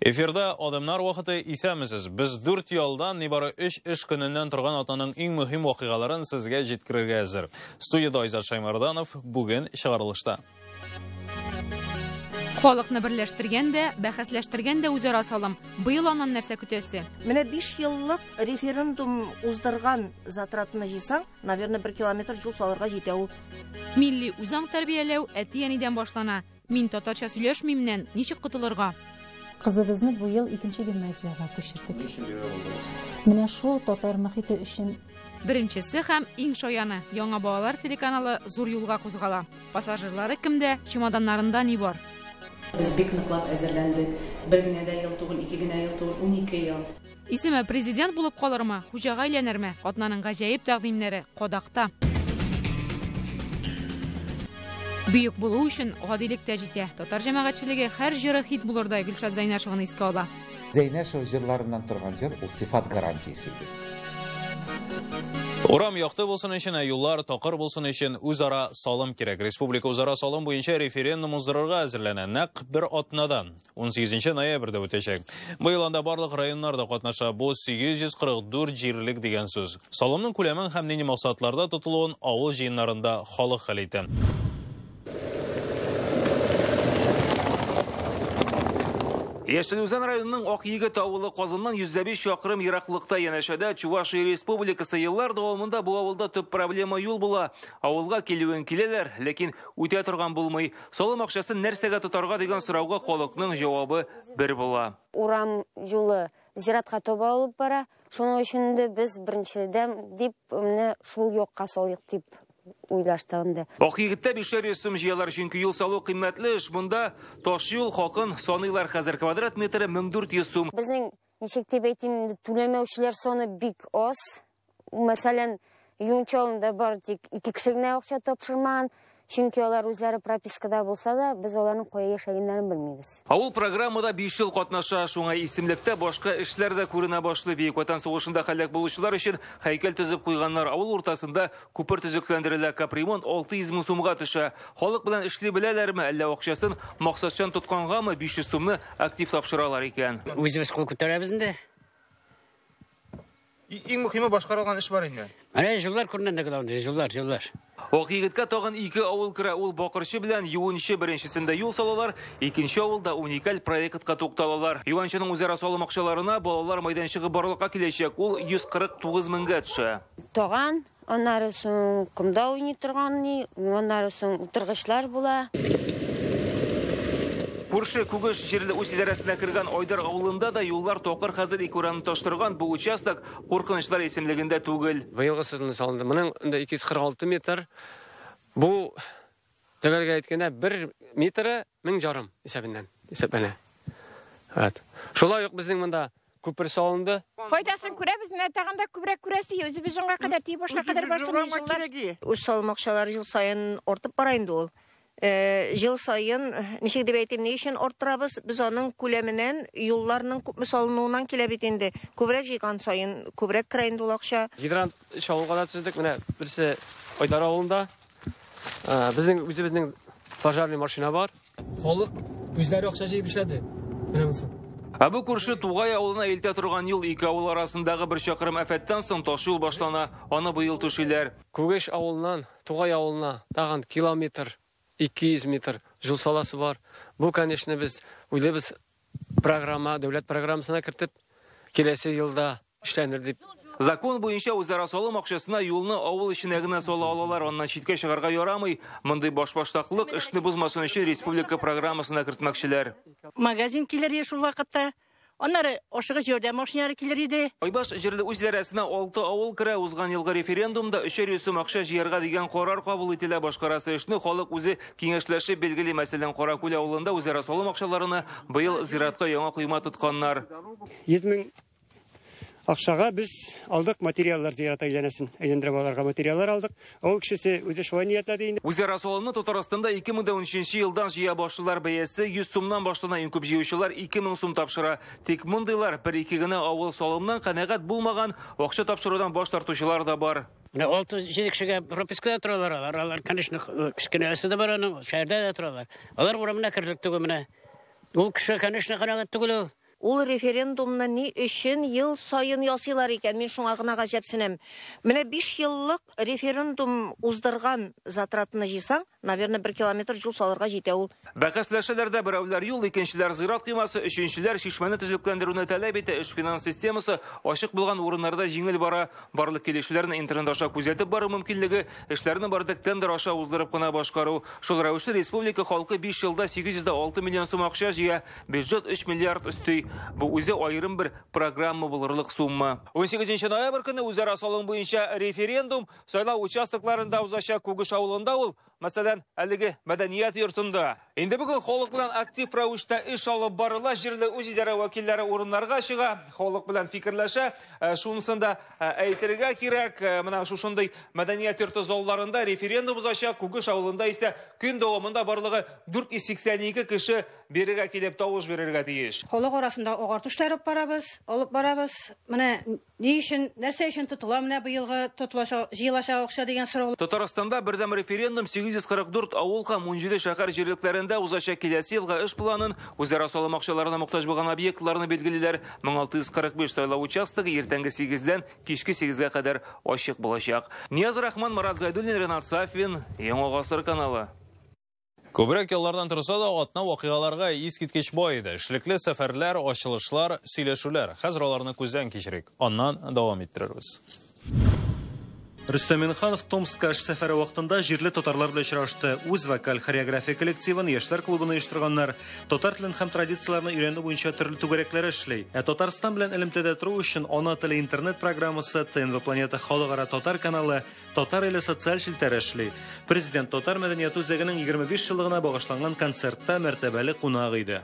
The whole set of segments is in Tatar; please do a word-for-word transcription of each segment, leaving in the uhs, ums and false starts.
Эфирда Адамнар вакыты исәмсез. Без дүрт ялдан нибары өч эш көненнән торган атаның иң мөһим вакыйгаларын сезгә җиткерергә әзер. Студияда Айзат Шаймарданов бүген чыгарылышта. Халыкны берләштергәндә, бәхәсләштергәндә үзара салым. Быел аннан нәрсә көтәсе? Менә биш еллык референдум уздырган затратны җыйсаң, наверное, бер километр юл салырга җитә ул. Милли үзаң тәрбияләү әти-әнидән башлана. Мин татарча сөйләшмимнән ничек котылырга? Кызыбызны бу ел икенче гимназиягә күчердек. Менә шул татар мөхите өчен Беренчесе һәм иң шаяны Яңа балалар телеканалы зур юлга кузгала. Пассажирлары кемдә, чемоданнарында ни бар? Без бик ныклап әзерләндек. Бер генә дә ел түгел, ике генә ел түгел, унике ел. Исеме президент булып калырмы, хуҗага әйләнерме? Атнаның гаҗәеп тәкъдимнәре кадакта. Бүйек булу өчен гадилек тә җитә. Татар җәмәгатьчелеге һәр җыры хит булырдай Гөлшат Зәйнәшеваны искә ала. Зәйнәшев җырларыннан торган җыр ул сифат гарантиясе. Урам якты булсын өчен, юллар такыр булсын өчен үзара салым кирәк. Республика үзара салым буенча референдум уздырырга әзерләнә. Нәкъ бер атнадан он сигезенче ноябрьдә үтәчәк. Быел анда барлык районнарда катнаша. Бу сигез йөз кырык дүрт җирлек дигән сүз. Салымның күләмен һәм нинди максатларда тотылуын авыл җыеннарында халык хәл итә. Яшелүзән районының Акъегет авылы Казаннан йөз дә биш чакрым ераклыкта янәшәдә Чувашия Республикасы еллар дәвамында бу авылда төп проблема юл була. Авылга килүен киләләр, ләкин үтә торган булмый. Салым акчасын нәрсәгә тотарга дигән сорауга халыкның җавабы бер була. Урам юлы зиратка таба алып бара. Шуның өчен дә без беренчедән дип менә шул якка салыйк дип уйлаштыгында. Акъегеттә бишәр йөз сум җыялар, чөнки юл салу кыйммәтле эш. Монда таш юл хакын саныйлар, хәзер квадрат метры мең дүрт йөз сум. Безнең ничек дип әйтим, түләмәүчеләр саны бик аз. Мәсәлән, Юнчалында бар тик ике кеше генә акча тапшырмаган. Чөнки алар үзләре пропискада булса да, без аларның кая яшәгәннәрен белмибез. Авыл программада биш ел катнаша, шуңа исемлектә башка эшләр дә күренә башлый. Бөек Ватан сугышында һәлак булучылар өчен һәйкәл төзеп куйганнар. Авыл уртасында күпер төзекләндерелә, капремонт алты йөз мең сумга төшә. Халык белән эшли беләләрме, әллә акчасын максатчан тоткангамы биш йөз сумны актив тапшыралар икән? Үзебез кул күтәрәбез инде. Иң мөһиме башкарылган эш бар инде. Менә җилләр күренә дә, җилләр, җилләр. Акъегеткә тагын ике авыл керә. Ул Бакырчы белән Юанчы беренчесендә юл салалар, икенче авылда уникаль проектка тукталалар. Юанчының үзара салым акчаларына балалар мәйданчыгы барлыкка киләчәк. Ул йөз кырык тугыз меңгә төшә. Таган, аннары соң кымда уйный торган ни, аннары соң утыргычлар була. Күрше Күгеш җирле үз идарәсенә кергән Айдар авылында да юллар токыр, хәзер ике урамны таштырган. Бу участок куркынычлар исемлегендә түгел. Быелгы сезонда салынды. Моның ике йөз кырык алты метр. Бу төгәргә әйткәндә бер метры мең жарым исәбеннән исәпләнә. Evet. Шулай ук безнең монда күпер салынды. Файдасын күрәбез, менә тагында күбрәк күрәсе, үзебез җанга кадәр тиеп башка кадәр барсын җилләр. Үз салым акчалары жыл сайын артып бара инде ул. Жыл сайын ничек дип әйтим, ни өчен арттырабыз? Без аның күләменнән, юлларның күпме салынуыннан килә бит инде. Күбрәк җыйган сайын күбрәк керә инде ул акча. Гидрант чалуга да төздек. Менә берсе Айдар авылында. Безнең үзебезнең пожарный машина бар. Халык үзләре акча җыеп эшләде. Менә мосы. Абу күрше Тугай авылына илтә торган юл ике авыл арасындагы бер чакрым афәттән соң таш юл башлана. Аны быел төшиләр. Күгеш авылыннан Тугай авылына тагын километр ике йөз метр жол саласы бар. Бу, конечно, без уйлабыз программа, дәүләт программасына кертеп, киләсе елда эшләнер дип. Закон буенча үзара салым акчасына юлны авыл эченә генә сала алалар, аннан читкә чыгарга ярамый. Мондый башбаштаклык эшне бузмасын өчен республика программасына кертмәкчеләр. Магазин килер иде шул вакытта. Аннары ашыгы җирдә машиналар килер иде. Айбаш җирле үз идарәсенә алты авыл керә. Узган елгы референдумда өч йөз сум акча җыярга дигән карар кабул ителә. Башкарасы эшне халык үзе киңәшләшеп белгили. Мәсәлән, Каракүл авылында үзара салым акчаларына быел зиратка яңа койма тотканнар. йөз мең акчага без алдык материаллар зиратка әйләнәсен. Әйләндереп аларга материаллар алдык. Ул кешесе үзе шулай ниятләде инде. Үзара салымны Татарстанда ике мең унөченче елдан җыя башлылар. Бәясе йөз сумнан башлана. Иң күп җыючылар ике мең сум тапшыра. Тик мондыйлар бер-ике генә авыл салымнан канәгать булмаган, акча тапшырудан баш тартучылар да бар. Менә алты җиде кешегә пропискада торалар. Алар, конечно, кечкенәсе дә бар аның, шәһәрдә дә торалар. Алар урамына кирлек түгел менә. Ул кеше, конечно, канәгать түгел ул. ул референдумны ни өчен ел сайын ясыйлар икән? Мин шуңа гына гаҗәпсенәм. Менә биш еллык референдум уздырган затратны җыйсаң, наверное, бер километр юл салырга җитә ул. Бәхәсләшәләрдә берәүләр юл, икенчеләр зират кыймасы, өченчеләр шишмәне төзекләндерүне таләп итә. Эш финанс системасы ачык булган урыннарда җиңел бара. Барлык килешүләрне интернет аша күзәтеп бару мөмкинлеге, эшләрне бардык тендер аша уздырып кына башкару. Шул рәвешле республика халкы биш елда сигез йөз дә алты миллион сум акча җыя, бюджет өч миллиард өсти. Бу үзе аерым бер программа булырлык сумма. он сигезенче ноябрь көне үзара салым буенча референдум сайлау участокларында узачак Күгеш авылында ул, мәсәлән, әлеге мәдәният йортында. Инде бүген халык белән актив рәвештә эш алып барыла, җирле үзидарә вәкилләре урыннарга чыга, халык белән фикерләшә. Шунысын да әйтергә кирәк, менә шушындый мәдәният йорты залларында референдум узачак, Күгеш авылында исә көн дәвамында барлыгы дүрт йөз сиксән ике кеше бирегә килеп тавыш бирергә тиеш. Халык арасында агартышлар алып барабыз, алып барабыз. Менә ни өчен, нәрсә өчен тотыла менә быелгы тотылаша, җыелаша акча дигән сорау. Татарстанда бердәм референдум сигез йөз кырык дүрт авыл һәм ун җиде шәһәр җирлекләрендә узачак киләсе елга эш планын, үзара салым акчаларына мохтаҗ булган объектларны билгелиләр. мең алты йөз кырык биш сайлау участогы иртәнге сигездән кичке сигезгә кадәр ачык булачак. Нияз Рахман, Марат Зайдуллин, Ренат Сафин, Яңа гасыр каналы. Күбрәк яллардан торса да, атна вакыйгаларга искиткеч бай иде. Эшлекле сәфәрләр, ачылышлар, сөйләшүләр. Хәзер аларны күздән кичерик. Аннан дәвам иттерербез. Рөстәм Миннеханов Томскка эш сәфәре вакытында җирле татарлар белән очрашты. Үз вокаль хореография коллективын, яшьләр клубын оештырганнар. Татар телен һәм традицияләрне өйрәнү буенча төрле түгәрәкләр эшли. Ә Татарстан белән элемтәдә тору өчен ана теле интернет программасы, ТНВ Планета халыкара татар каналы, Татар иле социаль челтәре эшли. Президент татар мәдәнияте үзәгенең егерме биш еллыгына багышланган концертта мәртәбәле кунак иде.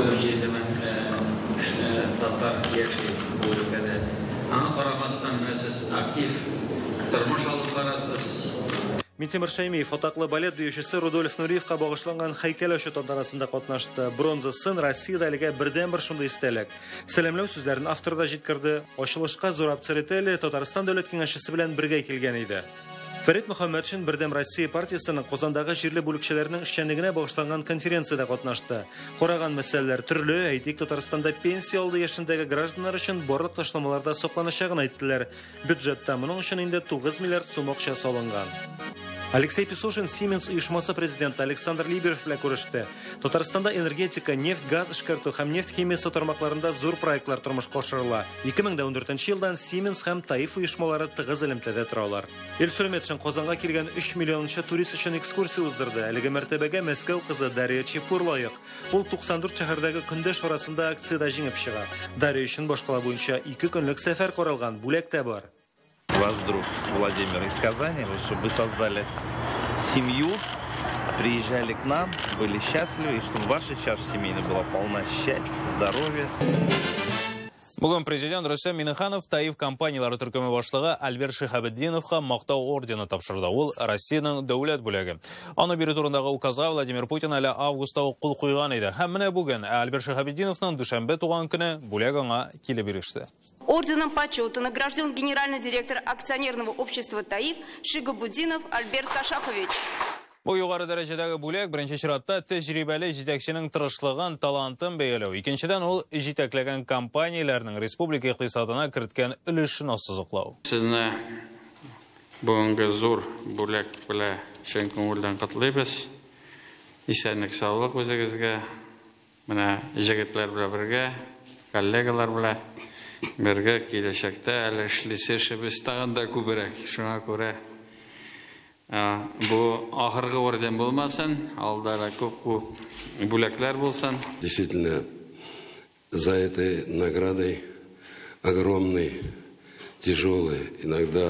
Татар яши бу өлкәдә. Аңа карамастан мәсәс актив тормыш алып барасыз. Минтимер Шәймиев атаклы балет биючесе Рудольф Нуриевка багышланган һәйкәл ачу тантанасында катнашты. Бронза сын Россиядә әлегә бердән бер шундый истәлек. Сәламләү сүзләрен автор да җиткерде. Ачылышка Зураб Церетели Татарстан дәүләт киңәшчесе белән бергә килгән иде. Фәрит Мөхәммәтшин Бердәм Россия партиясының Казандагы җирле бүлекчәләренең эшчәнлегенә багышланган конференциядә катнашты. Караган мәсьәләләр төрле, әйтик, Татарстанда пенсия алды яшендәге гражданнар өчен барлык ташламаларда сакланачагын әйттеләр. Бюджетта моның өчен инде тугыз миллиард сум акча салынган. Алексей Песушин Siemens оешмасы президенты Александр Либеров белән күреште. Татарстанда энергетика, нефть, газ эшкәртү һәм нефть химиясе тармакларында зур проектлар тормышка ашырыла. ике мең ундүртенче елдан Siemens һәм Таиф оешмалары тыгыз элемтәдә торалар. Илсур Метшин Казанга килгән өч миллионча турист өчен экскурсия уздырды. Әлеге мәртәбәгә Мәскәү кызы Дарья Чепур лаек. Ул туксан дүрт шәһәрдәге көндәш арасында акциядә җиңеп чыга. Дарья өчен башкала буенча ике көнлек сәфәр каралган, бүләк тә бар. Ваш друг Владимир из Казани, чтобы вы создали семью, приезжали к нам, были счастливы, и чтобы ваша чаша семейная была полна счастья, здоровья. Бүген президент Рөстәм Миннеханов Таиф компаниялары төркеме башлыгы Альбер Шихабетдиновка мактау ордены тапшырды. Ул Россиянең дәүләт бүләге. Аны бирү турындагы указга Владимир Путин әле августта кул куйган иде. Һәм менә бүген Альбер Шихабетдиновның дүшәмбе туган көне бүләк аңа килеп иреште. Орденом почета награжден генеральный директор акционерного общества Таиф Шигабуддинов Альберт Кашапович. Бу югары дәрәҗәдәге бүләк беренче чиратта тәҗрибәле җитәкченең тырышлыгын, талантын бәяләү. Икенчедән ул җитәкләгән компанияләрнең республика икътисадына керткән өлешен ассызыклау. Сезне бүгенге зур бүләк белән чын күңелдән котлыйбыз. Исәнлек, саулык үзегезгә. Менә җегетләр белән бергә, коллегалар белән бергә киләчәктә әле эшлисе эшебез тагын да күбрәк. Шуңа күрә бу ахыргы орден булмасын, алдара күп бүләкләр булсын. Действительно, за этой наградой огромный, тяжелый, иногда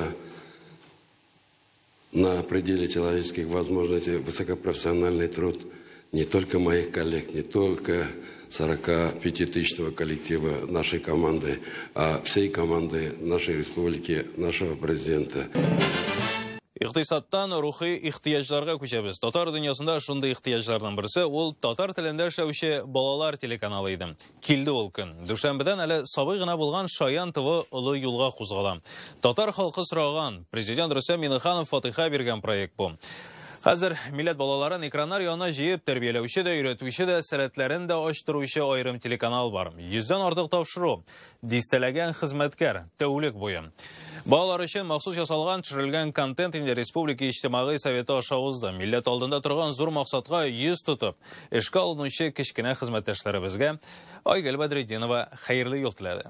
на пределе человеческих возможностей высокопрофессиональный труд не только моих коллег, не только сорокапятитысячного коллектива нашей команды, а всей команды нашей республики, нашего президента. Иктисадтан рухи ихтыяҗларга күчәбез. Татар дөньясында шундый ихтыяҗларның берсе ул татар телендә эшләүче балалар телеканалы иде. Килде ул көн. Дүшәмбедән әле сабый гына булган Шаян ТВ олы юлга кузгала. Татар халкы сораган, президент Рөстәм Миннеханов фатиха биргән проект бу. Хәзер милләт балаларын экраннар янына җыеп тәрбияләүче дә, өйрәтүче дә, сәләтләрен дә ачтыручы аерым телеканал бар. Йөздән артык тапшыру, дистәләгән хезмәткәр, тәүлек буе. Балалар өчен махсус ясалган төшерелгән контент инде Республика иҗтимагый советы аша узды. Милләт алдында торган зур максатка йөз тотып, эшкә алынучы кечкенә хезмәттәшләребезгә Айгөл Бәдретдинова хәерле юл теләде.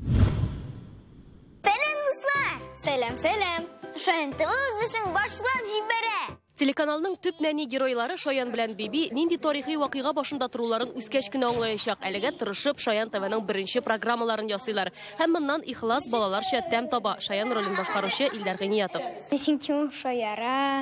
Сәлам, дуслар! Сәлам, сәлам! Шаян ТВ үзешен башлап җибәрә. Телеканалның төп нәни геройлары Шаян белән Биби нинди тарихи вакыйга башында торуларын үскәч кенә аңлаячак. Әлегә тырышып Шаян ТВның беренче программаларын ясыйлар. Һәм моннан ихлас балаларча тәм таба. Шаян ролен башкаручы Илдар Гыниятов. Чөнки ул шаяра.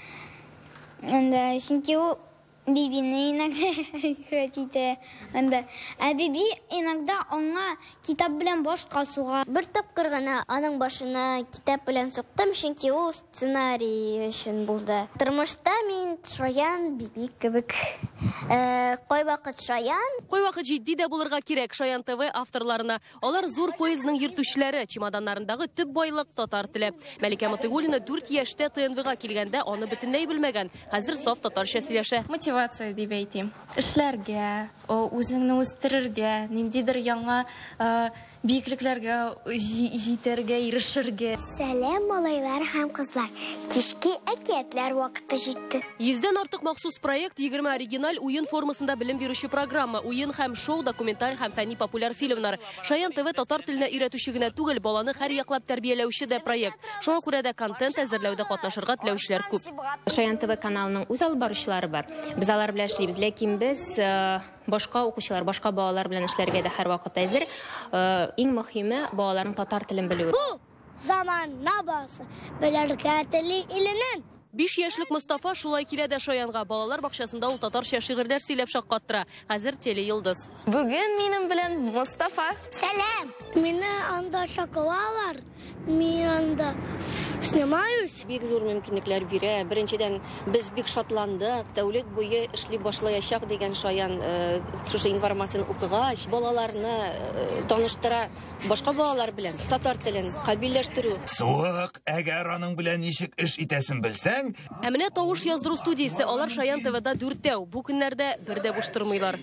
Анда чөнки ул Бибине иногда үгәтите. Анда ә Биби иногда аңа китап белән баш касуга. Бер тапкыр гына аның башына китап белән суктым, чөнки ул сценарий өчен булды. Тормышта мин Шаян, Биби кебек кай вакыт Шаян, кай вакыт җитди дә булырга кирәк Шаян ТВ авторларына. Алар зур поездның йөртүчеләре, чемоданнарындагы төп байлык татар теле. Мәликә Мотыйгулина дүрт яшьтә ТНВга килгәндә аны бөтенләй белмәгән. Хәзер саф татарча сөйләшә. Мотивация дип әйтим. Эшләргә, үзеңне үстерергә, ниндидер яңа биеклекләргә җитәргә, ирешергә. Сәлам, малайлар һәм кызлар. Кичке әкиятләр вакыты җитте. Йөздән артык махсус проект, егерме оригиналь уен формасында белем бирүче программа, уен һәм шоу, документаль һәм фәнни популяр фильмнар. Шаян ТВ татар теленә өйрәтүче генә түгел, баланы һәр яклап тәрбияләүче дә проект. Шуңа күрә дә контент әзерләүдә катнашырга теләүчеләр күп. Шаян ТВ каналының үз алып баручылары бар. Без алар белән эшлибез, ләкин без башка укучылар, башка балалар белән эшләргә дә һәрвакыт әзер. Иң мөһиме балаларның татар телен белү. Бу заманна басы белергә тели иленен. Биш яшьлек Мустафа шулай килә дә Шаянга. Балалар бакчасында ул татарча шигырьләр сөйләп шаккаттыра. Хәзер телeyıldыз. Бүген минем белән Мустафа. Сәлам. Мине анда шакалалар. Мин анда снимаюсь. Бик зур мөмкинлекләр бирә. Беренчедән без бик шатландык. Тәүлек буе эшли башлаячак дигән Шаян шушы информацияны укыгач, балаларны таныштыра башка балалар белән татар телен кабилләштерү. Суык, әгәр аның белән ничек эш итәсен белсәң. Ә менә тавыш яздыру студиясе, алар Шаян ТВда дүртәү. Бу көннәрдә бер дә буш тормыйлар.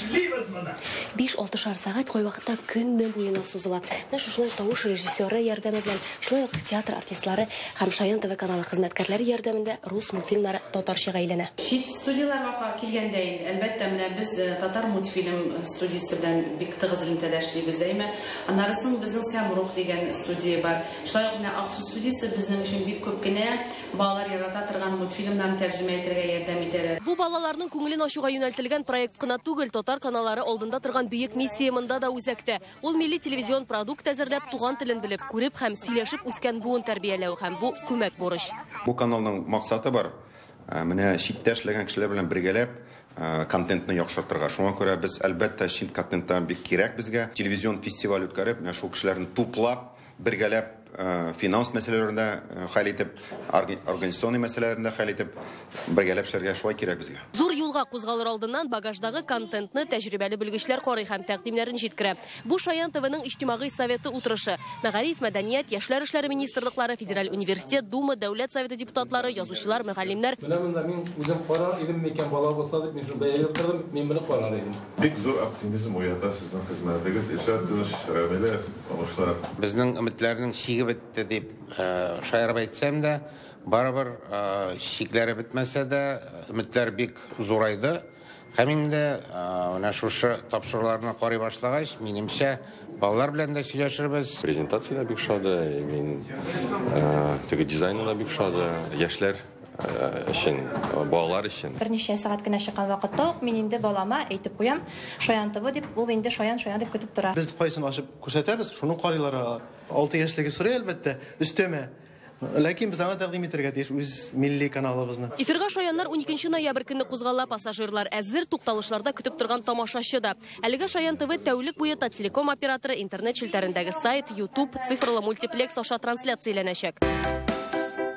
биш-алты сәгать кай вакытта көнне буена сузыла. Менә шулай тавыш режиссеры ярдәме белән, шулай ук театр артистлары һәм Шаян ТВ каналы хезмәткәрләре ярдәмендә рус мультфильмнары татарчага әйләнә. Чит студияларга килгәндә, әлбәттә, менә без татар мультфильм студиясе белән бик тыгыз элемтәдә эшлибез, әйме. Аннарысын безнең Сәмрух дигән студия бар. Шулай ук менә Аксу студиясе безнең өчен бик күп кенә балалар ярата торган мультфильмнарны тәрҗемә итәргә ярдәм итәләр. Бу балаларның күңелен ачуга юнәлтелгән проект кына түгел, татар каналлары алдында торган бөек миссия монда да үзәктә. Ул милли телевизион продукт әзерләп, туган телен белеп, күреп һәм сөйләшеп үскән буын тәрбияләү һәм бу күмәк бурыч. Бу каналның максаты бар. Менә читтә эшләгән кешеләр белән бергәләп контентны яхшыртырга. Шуңа күрә без әлбәттә чит контенттан бик кирәк безгә. Телевизион фестиваль үткәреп, менә шул кешеләрне туплап, бергәләп финанс мәсьәләләрендә хәл итеп, организационный мәсьәләләрендә хәл итеп, бергәләп эшләргә шулай кирәк безгә. Зур юлга кузгалыр алдыннан багаждагы контентны тәҗрибәле белгечләр карый һәм тәкъдимнәрен җиткерә. Бу Шаян ТВның иҗтимагый советы утырышы, Мәгариф, мәдәният, яшьләр эшләре министрлыклары, Федераль университет, Дума, дәүләт советы депутатлары, язучылар, мөгаллимнәр. Менә монда мин үзем карар идем, микән бала булса дип, мин шул бәяләп тордым, мин моны карар идем. Бик зур оптимизм уята сезнең хезмәтегез, иҗат эшләре, тавышлар. Безнең өметләрнең чиге бетте дип шаярып әйтсәм дә, барыбер чикләре бетмәсә дә, өметләр бик зурайды. Һәм инде менә шушы тапшыруларны карый башлагач, минемчә, балалар белән дә сөйләшербез. Презентация бик шады, мин теге дизайнда бик шады, яшьләр өчен, балалар өчен. Берничә сәгать кенә чыккан вакытта мин инде балама әйтеп куям, Шаян ТВ дип, ул инде Шаян Шаян дип көтеп тора. Без кайсын ачып күрсәтәбез, шуны карыйлар. алты яшьлеге сорый әлбәттә, өстәмә. Ләкин без аңа тәкъдим итәргә тиеш үз милли каналыбызны. Эфирга Шаяннар уникенче ноябрь көнне кузгала, пассажирлар әзер, тукталышларда көтеп торган тамашачы да. Әлегә Шаян ТВ тәүлек буе телеком операторы интернет челтәрендәге сайт, YouTube, цифрлы мультиплекс аша трансляцияләнәчәк.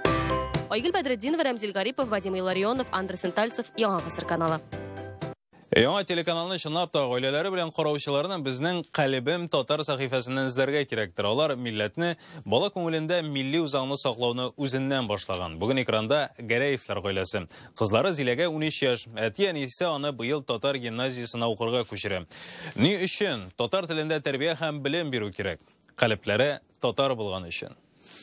Айгөл Бәдретдинова, Рамзил Гарипов, Вадим Иларионов, Андрей Сентальцев, Яңа гасыр каналы. Яңа телеканалны чынлап та гаиләләре белән караучыларны безнең Калибем татар сәхифәсеннән эзләргә кирәктер. Алар милләтне, бала күңелендә милли үзаңны саклауны үзеннән башлаган. Бүген экранда Гәрәевләр гаиләсе. Кызлары Зиләгә унөч яшь, әти-әнисе аны быел татар гимназиясына укырга күчерә. Ни өчен татар телендә тәрбия һәм белем бирү кирәк? Калипләре татар булган өчен.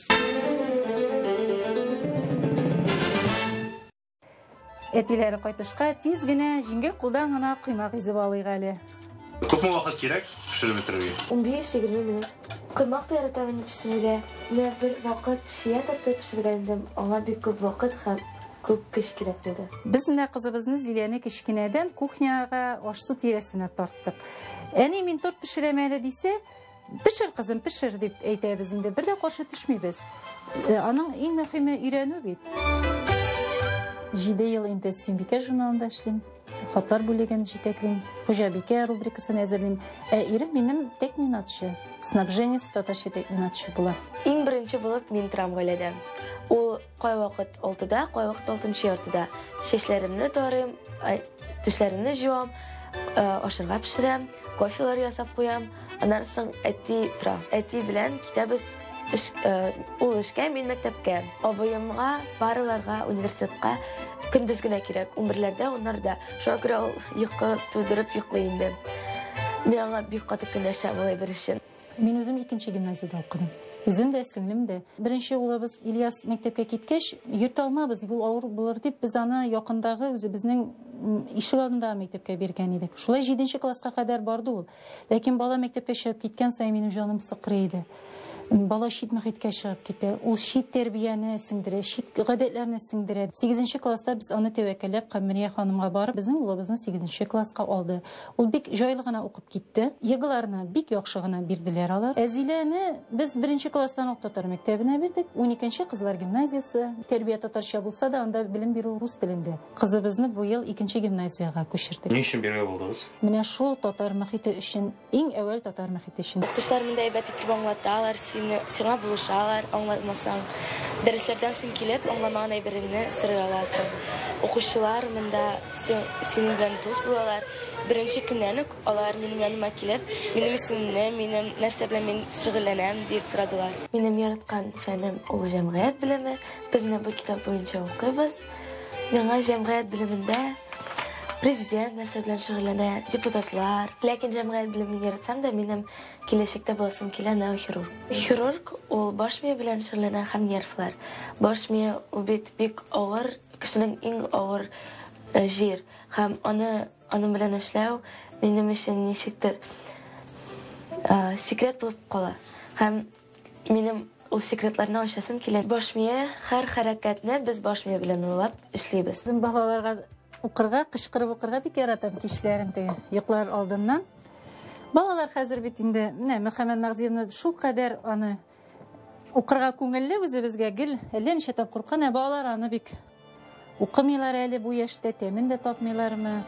Әтиләре кайтышка тиз генә җиңгел кулдан гына кыймак изеп алыйк әле. Күпме вакыт кирәк пешереп бетерергә? он биш егерме минут. Кыймак та яратам пешерергә. Менә бер вакыт шия тартып пешергәндем. Аңа бик күп вакыт һәм күп көч кирәк булды. Без менә кызыбызны Зиләне кичкенәдән кухняга аш-су тирәсенә тарттык. Әни мин торт пешерәм әле дисә, пешер кызым, пешер дип әйтәбез инде. Бер дә каршы төшмибез. Аның иң мөһиме өйрәнү бит. Җиде ел инде Сөембикә журналында эшлим. Хатлар бүлеген җитәклим. Хуҗабикә рубрикасын әзерлим. Ә ирем минем тәкъминатчы. Снабженец татарча тәкъминатчы була. Иң беренче булып мин торам гаиләдә. Ул кай вакыт алтыда, кай вакыт алтынчы яртыда. Чәчләремне тарыйм, тешләремне җуам, ашырга пешерәм, кофелар ясап куям. Аннан соң әти тора. Әти белән китәбез. Ул эшкә, мин мәктәпкә. Абыемга, барыларга, университетка көндез генә кирәк. он берләрдә, оннарда. Шуңа күрә ул йокы тудырып йоклый инде. Мин аңа бик каты көнләшәм булай бер өчен. Мин үзем икенче гимназиядә укыдым. Үзем дә, сеңлем дә. Беренче улыбыз Ильяс мәктәпкә киткәч, йөртә алмабыз, бу авыр булыр дип, без аны якындагы үзебезнең ишек алдындагы мәктәпкә биргән идек. Шулай җиденче класска кадәр барды ул. Ләкин бала мәктәпкә чыгып киткән саен минем җаным сыкрый иде. Бала шит мөхиткә чыгып китә. Ул шит тәрбияне сеңдерә, шит гадәтләрне сеңдерә. сигезенче класста без аны тәвәккәлләп Камирия ханымга барып, безнең улыбызны сигезенче класска алды. Ул бик җайлы гына укып китте. Егыларны бик яхшы гына бирделәр алар. Әзиләне без беренче класстан ук татар мәктәбенә бирдек. уникенче кызлар гимназиясе. Тәрбия татарча булса да, анда белем бирү рус телендә. Кызыбызны бу ел икенче гимназиягә күчердек. Ни өчен биргә булдыгыз? Менә шул татар мөхите өчен, иң әүвәл татар мөхите өчен. Укытучылар монда әйбәт итеп аңлаталар, сиңа булышалар, аңлатмасаң. Дәресләрдән син килеп, аңламаган әйбереңне сырый аласың. Укучылар монда синең белән дус булалар. Беренче көннән үк алар минем яныма килеп, минем исемне, минем нәрсә белән мин шөгыльләнәм дип сорадылар. Минем яраткан фәнем ул җәмгыять белеме. Без менә бу китап буенча укыйбыз. Миңа җәмгыять белемендә президент нәрсә белән шөгыльләнә, депутатлар. Ләкин җәмгыять белемен яратсам да, минем киләчәктә буласым килә нейрохирург. Хирург ул баш мие белән шөгыльләнә һәм нервлар. Баш мие ул бит бик авыр, кешенең иң авыр җир. Һәм аны аның белән эшләү минем өчен ничектер секрет булып кала. Һәм минем ул секретларны ачасым килә. Баш мие һәр хәрәкәтне без баш мие белән уйлап эшлибез. Безнең балаларга укырга, кычкырып укырга бик яратам кичләрен теге йоклар алдыннан. Балалар хәзер бит инде, менә Мөхәммәд Мәгъдиевне шул кадәр аны укырга күңелле үзебезгә гел, әллә ничә тапкыр укыган, балалар аны бик укымыйлар әле бу яшьтә, тәмен дә тапмыйлармы.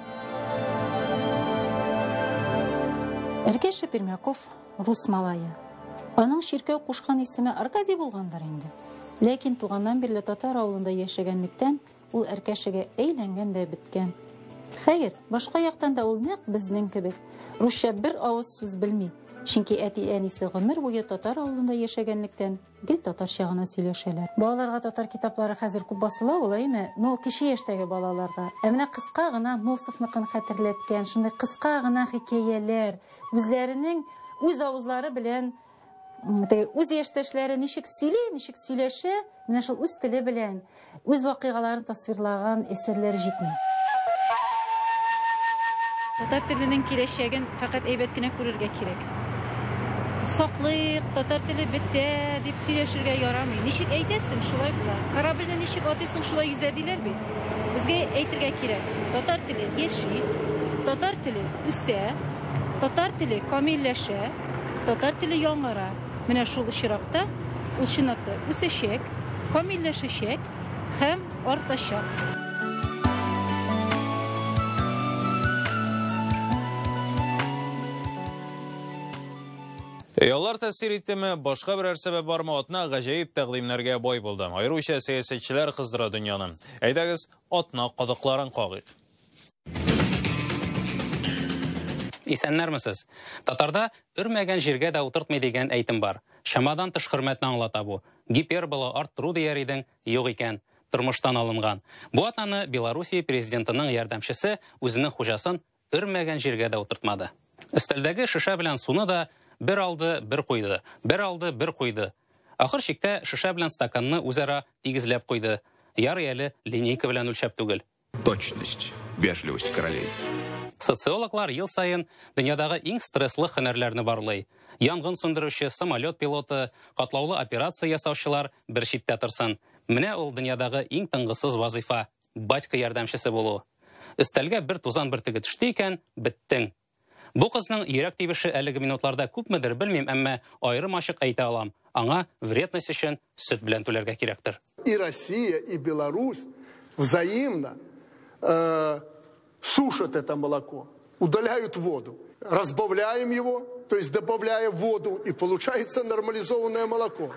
Эргәш Пермяков рус малае. Аның ширкәү кушкан исеме Аркадий булгандыр инде. Ләкин туганнан бирле татар авылында яшәгәнлектән ул Әркәшегә әйләнгән дә биткән. Хәер, башка яктан да ул нәкъ безнең кебек русча бер авыз сүз белми. Чөнки әти-әнисе гомер буе татар авылында яшәгәнлектән гел татарча гына сөйләшәләр. Балаларга татар китаплары хәзер күп басыла, улаймы? Но кече яшьтәге балаларга. Ә менә кыска гына Носовныкын хәтерләткән, шундый кыска гына хикәяләр, үзләренең үз авызлары белән үз яшьтәшләре ничек сөйли, ничек сөйләшә, менә шул үз теле белән үз вакыйгаларын тасвирлаган әсәрләр җитми. Татар теленең киләчәген фақат әйбәт кенә күрергә кирәк. Саклык, татар теле бетә дип сөйләшергә ярамый. Ничек әйтәсең, шулай була. Корабльне ничек атыйсың, шулай йөзә диләр бит. Безгә әйтергә кирәк. Татар теле яши, татар теле үсә, татар теле камилләшә, татар теле яңара. Менә шул очракта ул чынлапта үсәчәк, камилләшәчәк һәм артачак. Яллар тәсир иттеме, башка берәр сәбәп бармы, атна гаҗәеп тәкъдимнәргә бай булды. Аеруча сәясәтчеләр кыздыра дөньяны. Әйдәгез, атна кадыкларын кагыйк. Исәннәрмесез? Татарда өрмәгән җиргә дә утыртмый дигән әйтем бар. Шамадан тыш хөрмәтне аңлата бу. Гипербола арттыру дияр идең, юк икән, тормыштан алынган. Бу атаны Белоруссия президентының ярдәмчесе үзенең хуҗасын өрмәгән җиргә дә утыртмады. Өстәлдәге шиша белән суны да бер алды, бер куйды. Бер алды, бер куйды. Ахыр чиктә шиша белән стаканны үзара тигезләп куйды. Ярый әле линейка белән үлчәп түгел. Точность, вежливость королей. Социологлар ел сайын дөньядагы иң стресслы һөнәрләрне барлый. Янгын сөндерүче, самолет пилоты, катлаулы операция ясаучылар бер читтә торсын. Менә ул дөньядагы иң тынгысыз вазифа — батька ярдәмчесе булу. Өстәлгә бер тузан бөртеге төште икән, беттең. Бу кызның йөрәк тибеше әлеге минутларда күпмедер белмим, әмма аерым ачык әйтә алам. Аңа вредность өчен сөт белән түләргә кирәктер. И Россия, и Беларусь взаимно э, сушат это молоко, удаляют воду, разбавляем его, то есть добавляя воду, и получается нормализованное молоко.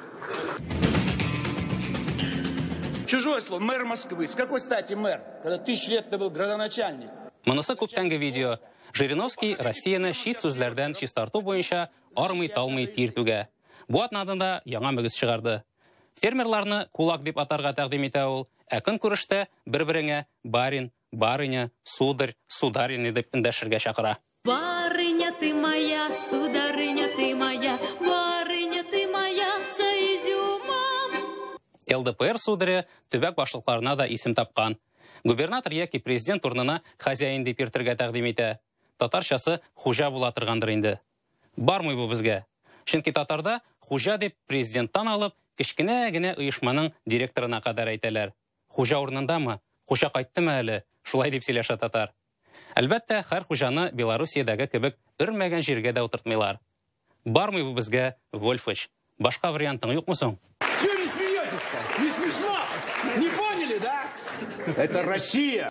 Чужое слово. Мэр Москвы. С какой стати мэр, когда тысячу лет ты был градоначальник? Монысы күптәнге видео. Жириновский Россияны шит сүзләрдән чистарту буенча армый-талмый тиртүгә. Бу атнадында яңа мөгез чыгарды. Фермерларны кулак дип атарга тәкъдим итә ул. Ә көн күрештә бер-береңә барин, барыня, сударь, сударыня дип эндәшергә чакыра. Барыня ты моя, сударыня ты моя, барыня ты моя с изюмом. ЛДПР сударе төбәк башлыкларына да исем тапкан. Губернатор яки президент урынына хозяин дип йөртергә тәкъдим итә. Татарчасы хуҗа була торгандыр инде. Бармый бу безгә. Чөнки татарда хуҗа дип президенттан алып, кечкенә генә оешманың директорына кадәр әйтәләр. Хуҗа урынындамы? Хуҗа кайттымы әле? Шулай дип сөйләшә татар. Әлбәттә, һәр хуҗаны Белоруссиядәге кебек өрмәгән җиргә дә утыртмыйлар. Бармый бу безгә, Вольфович. Башка вариантың юкмы соң? Чего не смеетесь-то? Не смешно? Не поняли, да? Это Россия.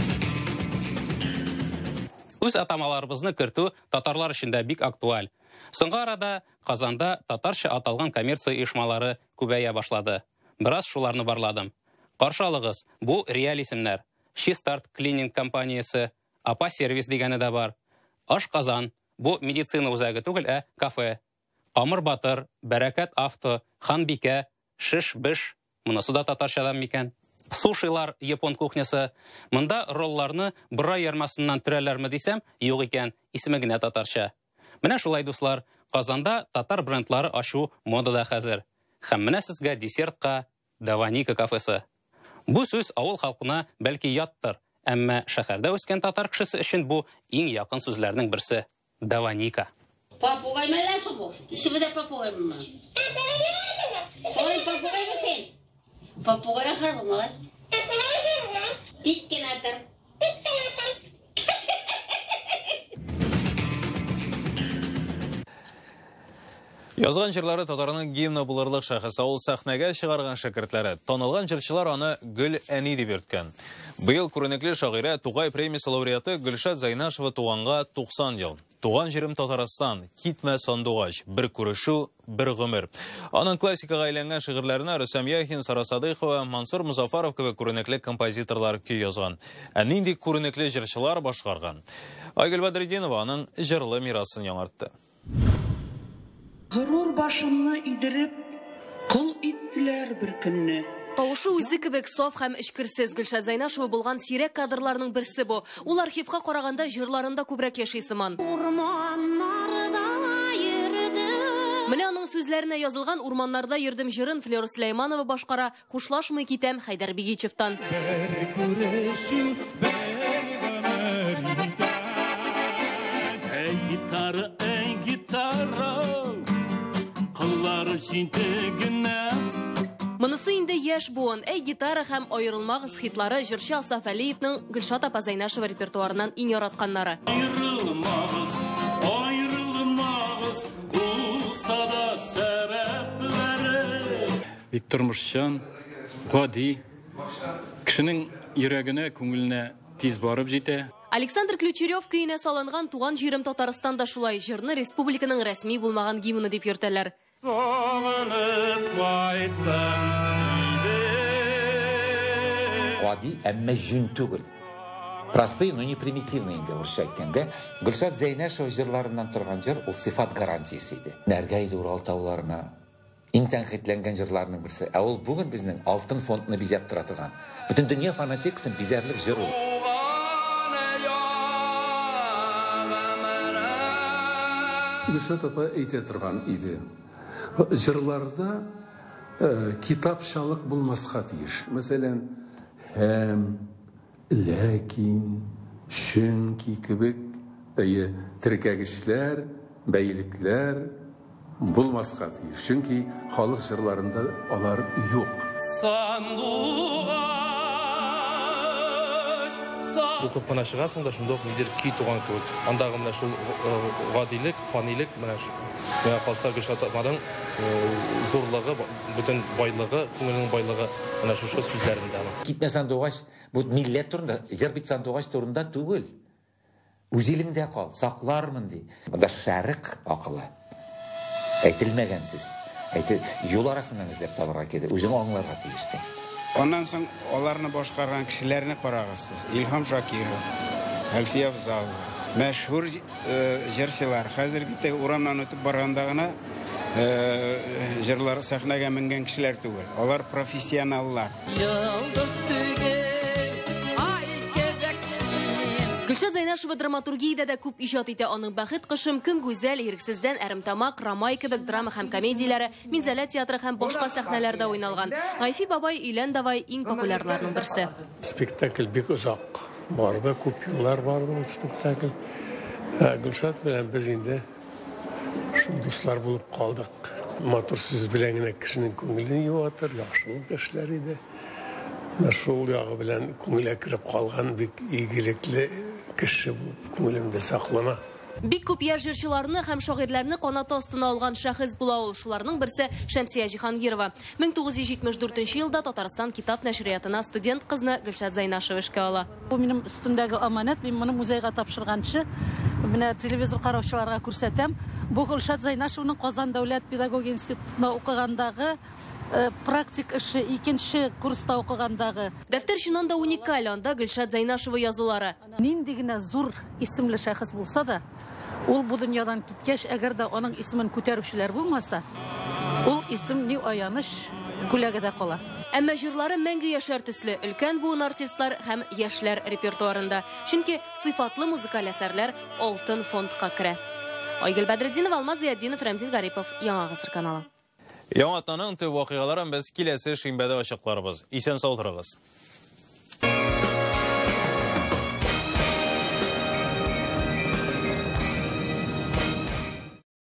Үз атамаларыбызны кертү татарлар өчен дә бик актуаль. Соңгы арада Казанда татарча аталган коммерция оешмалары күбәя башлады. Бераз шуларны барладым. Каршы алыгыз, бу реаль исемнәр. Шистарт клининг компаниясе, Апа сервис дигәне дә бар. Ашказан, бу медицина үзәге түгел, ә кафе. Камыр Батыр, Бәрәкәт авто, Ханбикә, Шиш-биш, монысы да татарчадан микән? Сушилар, япон кухнясы. Монда ролларны быра ярмасыннан төрәләрме дисәм, юк икән, исеме генә татарча. Менә шулай, дуслар, Казанда татар брендлары ачу модада хәзер. Һәм менә сезгә десертка Даваника кафесы. Бу сүз авыл халкына бәлки яттыр, әмма шәһәрдә үскән татар кешесе өчен бу иң якын сүзләрнең берсе. Даваника. Попугай мәләсе бу. Исеме дә попугаймы? Ой, попугай мисен. Попугай ахыр булмаган. Тиккен атыр. Язган җырлары татарның гимны булырлык шәхес авыл сәхнәгә чыгарган шәкертләре. Танылган җырчылар аны Гөл әни дип йөрткән. Быел күренекле шагыйрә Тугай премиясе лауреаты Гөлшат Зайнашева туганга туксан ел. Туган җирем Татарстан, китмә сандугач, бер күрешү, бер гомер. Аның классикага әйләнгән шигырьләренә Рөстәм Яхин, Сара Садыйхова, Мансур Музафаров кебек күренекле композиторлар көй язган. Ә нинди күренекле җырчылар башкарган? Айгөл Бадретдинова аның җырлы мирасын яңартты. Горур башымны идереп, кол иттеләр бер көнне. Тавышы үзе кебек саф һәм эчкерсез Гөлшат Зайнашева булган сирәк кадрларның берсе бу. Ул архивка караганда җырларында күбрәк яши сыман. Менә аның сүзләренә язылган "Урманнарда йөрдем" җырын Флёр Сөләйманова башкара, "Хушлашмый китәм" Хайдар Бигичевтан. Эй гитара, эй гитара, кыллары җинтегенә. Монысы инде яшь буын, әй гитара һәм аерылмагыз хитлары җырчы Асаф Әлиевнең Гөлшат апа Зайнашева репертуарыннан иң яратканнары. Аерылмагыз, аерылмагыз, булса да сәбәпләре. Бик тормышчан, гади, кешенең йөрәгенә, күңеленә тиз барып җитә. Александр Ключерев көенә салынган "Туган җирем Татарстан" да шулай, җырны республиканың рәсми булмаган гимны дип йөртәләр. Гади, әмма җүн түгел. Простые, но не примитивные инде орысша әйткәндә. Гөлшат Зәйнәшева җырларыннан торган җыр ул сыйфат гарантиясе иде. Нәргә Урал тауларына иң тәнкыйтьләнгән җырларның берсе. Ә ул бүген безнең алтын фондны бизәп тора торган. Бөтен дөнья фонотекасын бизәрлек җыр ул. Гөлшат апа әйтә торган иде. Җырларда китапчалык булмаска тиеш. Мәсәлән, һәм, ләкин, чөнки кебек теркәгечләр, бәйлекләр булмаска тиеш. Чөнки халык җырларында алар юк. Укып кына чыгасың да шундый нидер ки туган кебек. Андагы менә шул гадилек, фанилек, менә менә калса Гөлшат апаның зурлыгы, бөтен байлыгы, күңелнең байлыгы менә шушы сүзләрендә. Китмә сандугач, бу милләт турында, җыр бит сандугач турында түгел. Үзилеңдә кал, саклармын ди. Монда шәрык акылы. Әйтелмәгән сүз. Әйтел, юл арасыннан эзләп табарга кирәк. Үзең аңларга тиешсең. Ondan soң аларны башкарган кешеләрне карагыз сез. Илһам Шакиров, Әлфия Авзалова, мәшһүр җырчылар. Хәзерге урамнан үтеп барганда гына җырлар сәхнәгә менгән кешеләр түгел. Алар профессионаллар. Гөлшат Зәйнәшева драматургиядә дә күп иҗат итә. Аның бәхет кышым, көн гүзәл, ирексездән, әрімтамак, рамай кебек драма һәм комедияләре, Минзәлә театры һәм башка сәхнәләрдә уйналган. Гайфи бабай, Илән давай иң популярларның берсе. Спектакль бик озак барды, күп еллар барды ул спектакль. Гөлшат белән без инде шул дуслар булып калдык. Матур сүз белән генә кешенең күңелен юатыр, яхшылык эшләр иде. Шул ягы белән күңелгә кирип калган бик игелекле кеше булып күңелемдә саклана. Бик күп яшь җырчыларны һәм шагыйрьләрне канаты астына алган шәхес була ул. Шуларның берсе Шәмсия Җиһангирова. мең тугыз йөз җитмеш дүртенче елда Татарстан китап нәшриятына студент кызны Гөлшат Зәйнәшева эшкә ала. Бу минем өстендәге аманат, мин моны музейга тапшырганчы, менә телевизор караучыларга күрсәтәм. Бу Гөлшат Зәйнәшеваның Казан дәүләт педагогия институтына укыгандагы практик эше икенче курста укыгандагы. Дәфтәр чыннан да уникаль, анда Гөлшат Зәйнәшева язулары. Нинди генә зур исемле шәхес булса да, ул бу дөньядан киткәч, әгәр дә аның исемен күтәрүчеләр булмаса, ул исем ни аяныч күләгәдә кала. Әмма җырлары мәңге яшәр төсле, өлкән буын артистлар һәм яшьләр репертуарында. Чөнки сыйфатлы музыкаль әсәрләр алтын фондка керә. Айгөл Бәдретдинов, Алмаз Зиятдинов, Рәмзил Гарипов, Яңа гасыр каналы. Яңа атнаның төп вакыйгаларын без киләсе шимбәдә ачыкларбыз. Исән сау торыгыз.